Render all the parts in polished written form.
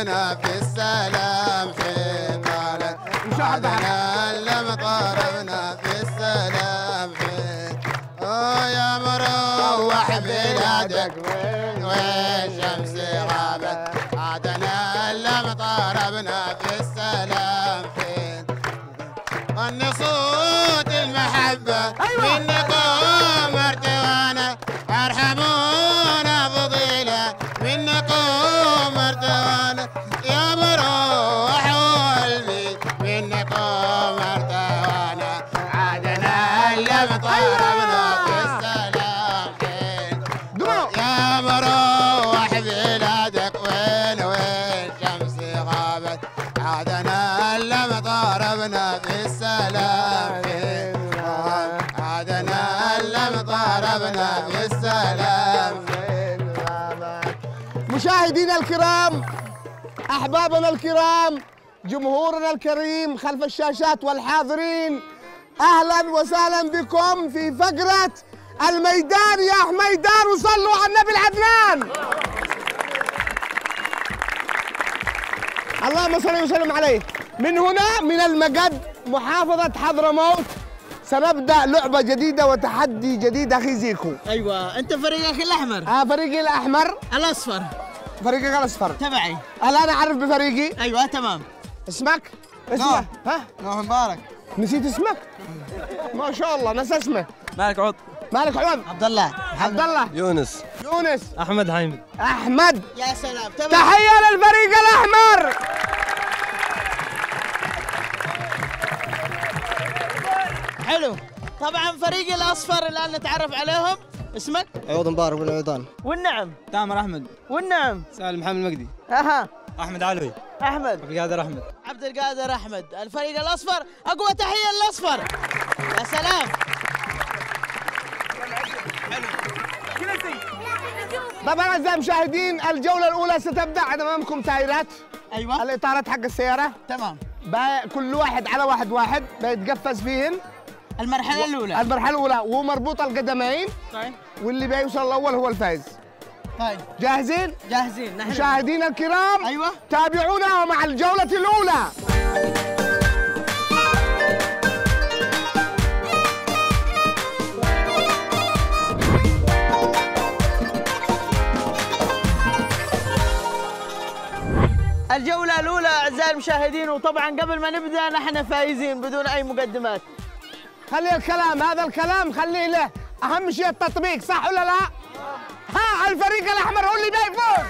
مطاربنا في السلام حيطانة عدنا لمطاربنا في السلام حيطانة يا مروح بلادك والشمس غابت عدنا لمطاربنا في السلام حيطانة غني صوت المحبة منكم ارتوانا ارحمونا فضيلة منكم ارتوانا يا مروح والبي منكم ارتوانا عادنا لمطاربنا في السلام يا مروح بلادك وين شمس غابت عادنا لمطاربنا في السلام عادنا لمطاربنا في السلام. مشاهدينا الكرام، أحبابنا الكرام، جمهورنا الكريم خلف الشاشات والحاضرين، أهلا وسهلا بكم في فقرة الميدان يا حميدان، وصلوا على النبي العدنان. اللهم صل وسلم عليه. من هنا من المقد محافظة حضرموت سنبدأ لعبة جديدة وتحدي جديد أخي زيكو. أيوة، أنت فريقك الأحمر. فريقي الأحمر. الأصفر. فريقك الأصفر. تبعي. الآن أعرف بفريقي. أيوة تمام. اسمك؟ اسمك؟ ها؟ نوح مبارك. نسيت اسمك؟ ما شاء الله نسى اسمه. مالك عوض. مالك عوض. عبد الله. عبد الله. يونس. يونس. أحمد حامد. أحمد. يا سلام. تمام. تحية للفريق الأحمر. حلو. طبعا فريق الأصفر الآن نتعرف عليهم. اسمك؟ عوض مبارك بن عويضان. والنعم. تامر أحمد. والنعم. سالم محمد المقدي. أها. أحمد علوي. أحمد. عبد القادر أحمد. عبد القادر أحمد. الفريق الأصفر، أقوى تحية للأصفر. يا سلام. طبعا أعزائي المشاهدين، الجولة الأولى ستبدأ. أمامكم تايرات. أيوة. الإطارات حق السيارة. تمام. كل واحد على واحد بيتقفز فيهن. المرحلة الأولى. المرحلة الأولى ومربوطة القدمين. طيب. واللي بيوصل الأول هو الفائز. طيب. جاهزين؟ جاهزين. نحن مشاهدينا الكرام. أيوة. تابعونا مع الجولة الأولى. الجولة الأولى أعزائي المشاهدين، وطبعا قبل ما نبدأ نحن فايزين بدون أي مقدمات. خلي الكلام، هذا الكلام خليه له، أهم شيء التطبيق، صح ولا لا؟ ها الفريق الأحمر هو اللي بيفوز.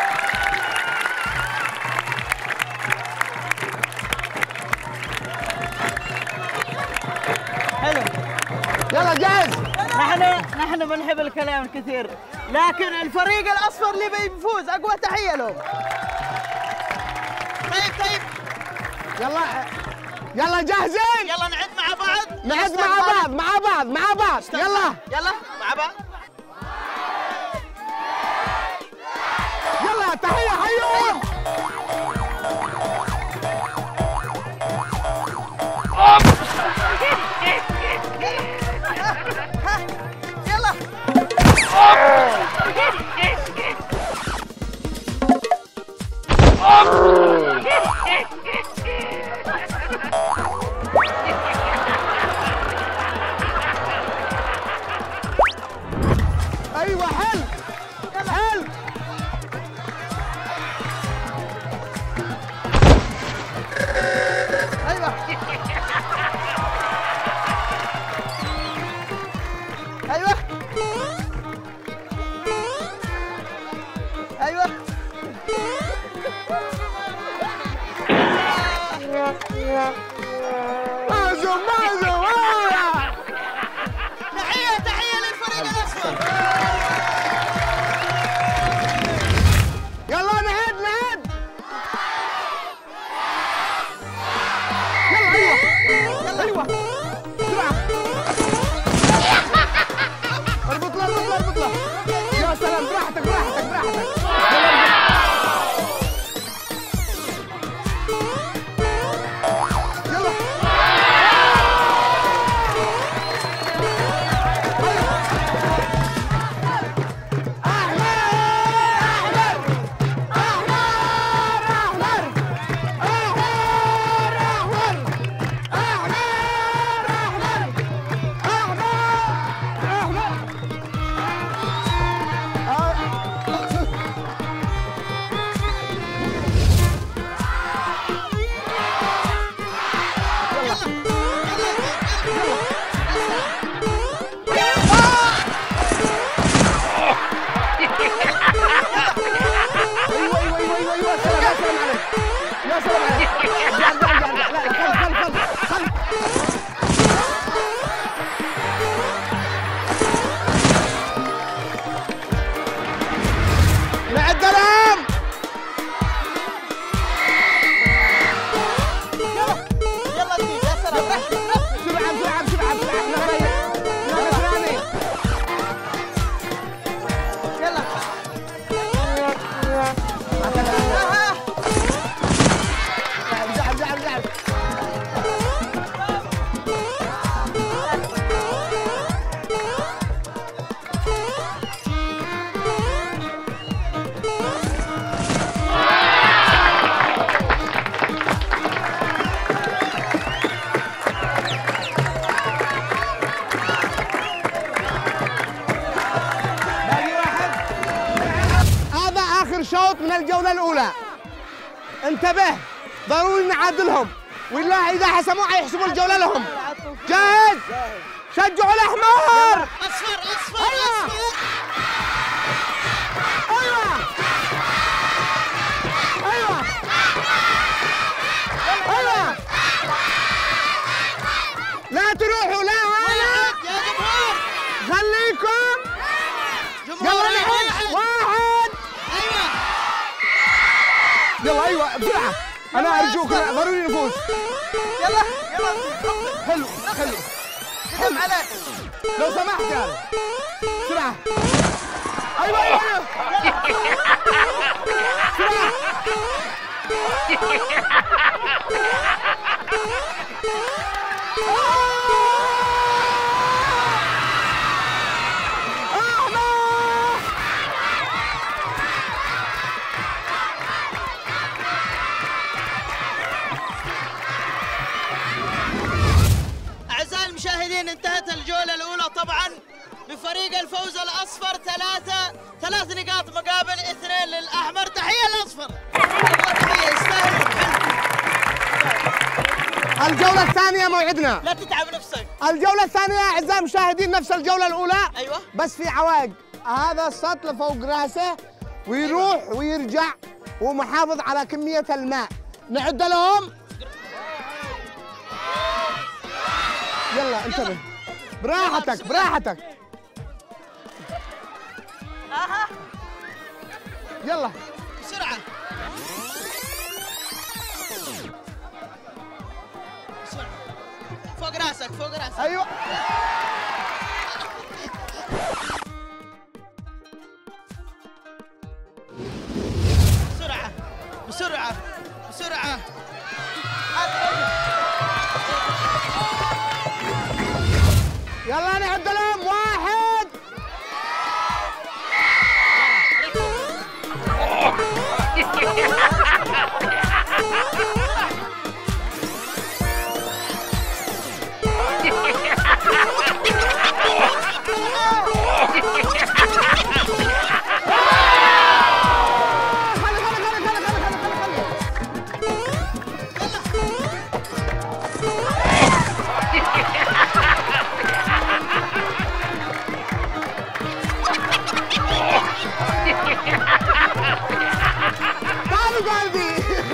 حلو. يلا جاهز. نحن بنحب الكلام الكثير، لكن الفريق الأصفر اللي بيفوز أقوى تحية لهم. طيب يلا جاهزين؟ يلا نعد مع بعض. نعد مع بعض يلا مع بعض. يلا تحية حيوهم. يلا. شوط من الجولة الأولى. انتبه، ضروري نعادلهم، والله إذا حسموا حيحسبوا الجولة لهم. جاهز؟ شجعوا الأحمر. أصفر أصفر أيوة. أصفر. أيوة أيوة أيوة. لا تروحوا، لا هلا، يا جمهور. خليكم. جمهور يلا نحن واحد. أيوة. يلا أيوة بسرعة، أنا أرجوك ضروري نفوز. يلا يلا. حلو حلو. قدم عليك. لو سمحت يا بسرعة. أيوة أيوة أيوة. بسرعة. أعزائي المشاهدين، انتهت الجولة الأولى طبعا بفريق الفوز الأصفر 3 نقاط مقابل 2 للأحمر. تحية للأصفر. تحية يستاهل. الجولة الثانية موعدنا. لا تتعب نفسك. الجولة الثانية أعزائي المشاهدين نفس الجولة الأولى. أيوة. بس في عوائق، هذا السطل فوق راسه ويروح ويرجع ومحافظ على كمية الماء. نعد لهم. يلا انتبه، براحتك براحتك. اها يلا بسرعة بسرعة. فوق راسك فوق راسك. ايوه. بسرعة بسرعة بسرعة. يلا نعد لهم. واحد. تعالوا قلبي.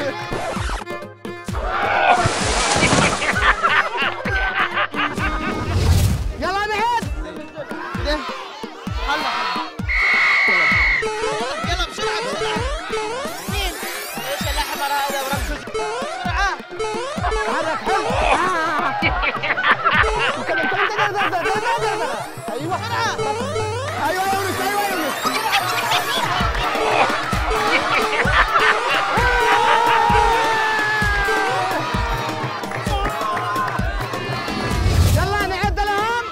يلا نعد. يلا بسرعة بسرعة. مين؟ ايش الأحمر هذا ورمسوس؟ بسرعة. تحرك. حلو. ايوه بسرعة. ايوه يا يونس. ايوه يا يونس. يلا نعد لهم.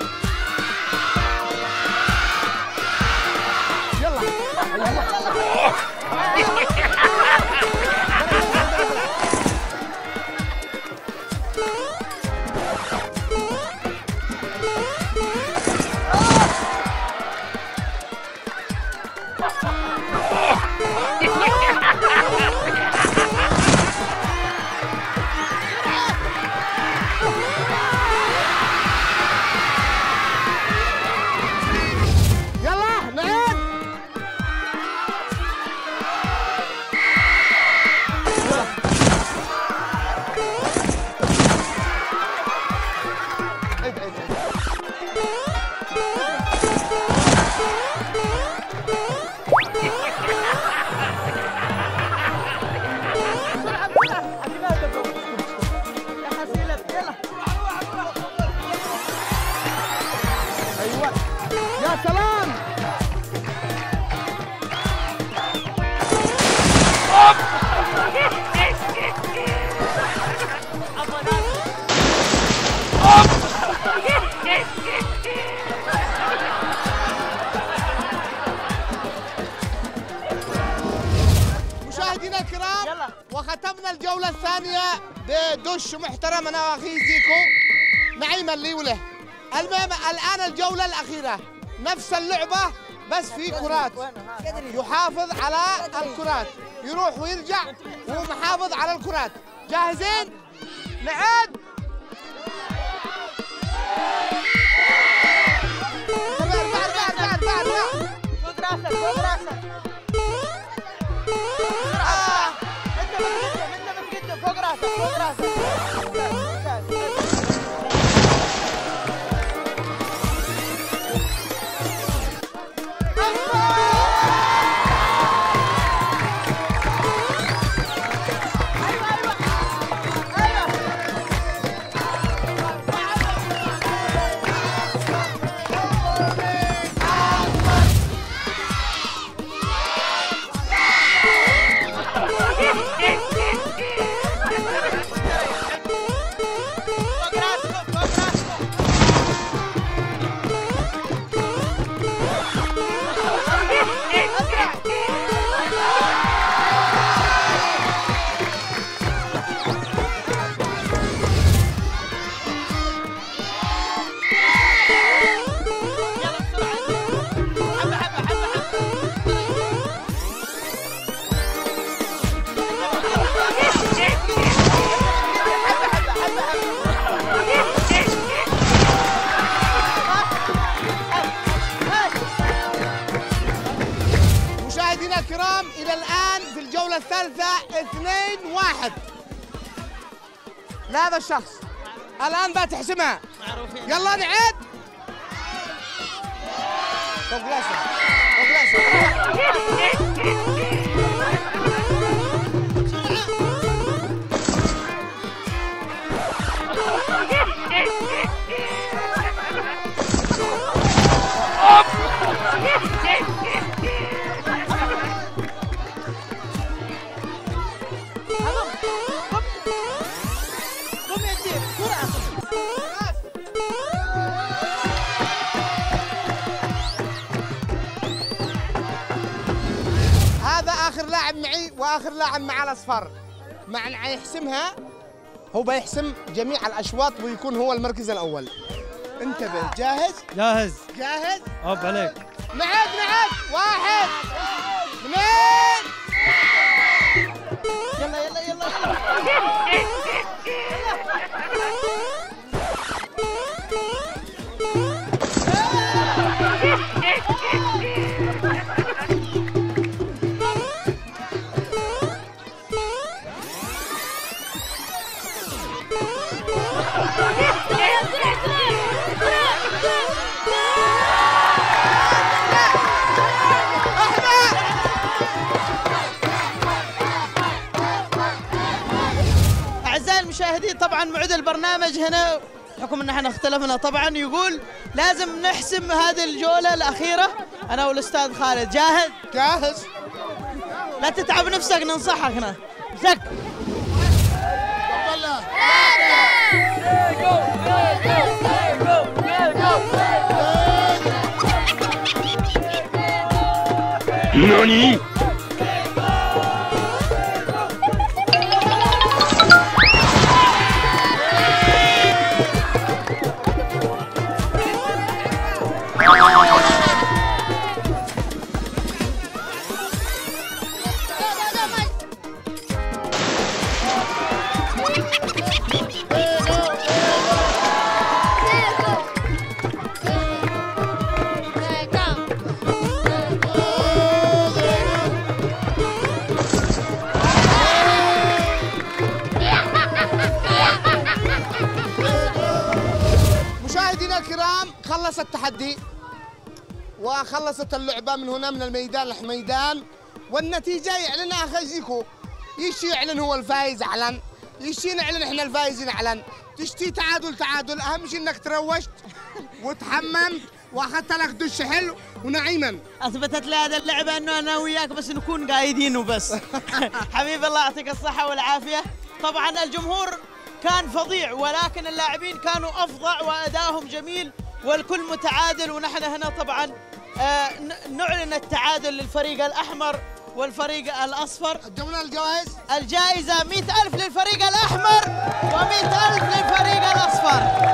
يلا يلا نعد. ايوه يا سلام. مشاهدينا الكرام، يلا. وختمنا الجولة الثانية بدش محترم انا واخي زيكو نعيم اللي وله. المهم الان الجولة الأخيرة نفس اللعبة بس في كرات يحافظ على الكرات، يروح ويرجع وهو محافظ على الكرات. جاهزين؟ نعد. فوق راسك فوق راسك. انت بتقدم فوق راسك فوق راسك. مشاهدينا الكرام، إلى الآن في الجولة الثالثة 2-1 لهذا الشخص. الآن بقى تحسمها. يلا نعد. فوق راسك فوق راسك. هذا آخر لاعب معي وآخر لاعب مع الأصفر. مع أن يحسمها هو بيحسم جميع الأشواط ويكون هو المركز الأول. انتبه. جاهز؟ جاهز. جاهز؟ أوب عليك. نعد. 1 2. يلا. أعزائي المشاهدين، طبعا معد البرنامج هنا بحكم ان احنا اختلفنا طبعا يقول لازم نحسم هذه الجولة الأخيرة أنا والأستاذ خالد. جاهز؟ جاهز. لا تتعب نفسك، ننصحك هنا. زك. NANI?! مشاهدينا الكرام، خلص التحدي وخلصت اللعبة من هنا من الميدان للميدان، والنتيجة يعلنها خزيكو. يشي يعلن هو الفايز اعلن، يشي نعلن احنا الفايزين اعلن، تشتي تعادل. اهم شيء انك تروشت وتحممت واخذت لك دش حلو ونعيما. اثبتت لي هذه اللعبه انه انا وياك بس نكون قايدين وبس. حبيبي الله يعطيك الصحه والعافيه. طبعا الجمهور كان فظيع ولكن اللاعبين كانوا افظع وادائهم جميل والكل متعادل، ونحن هنا طبعا نعلن التعادل للفريق الاحمر والفريق الاصفر. قدمنا الجوائز. الجائزه 100,000 للفريق الاحمر و100,000 للفريق الاصفر.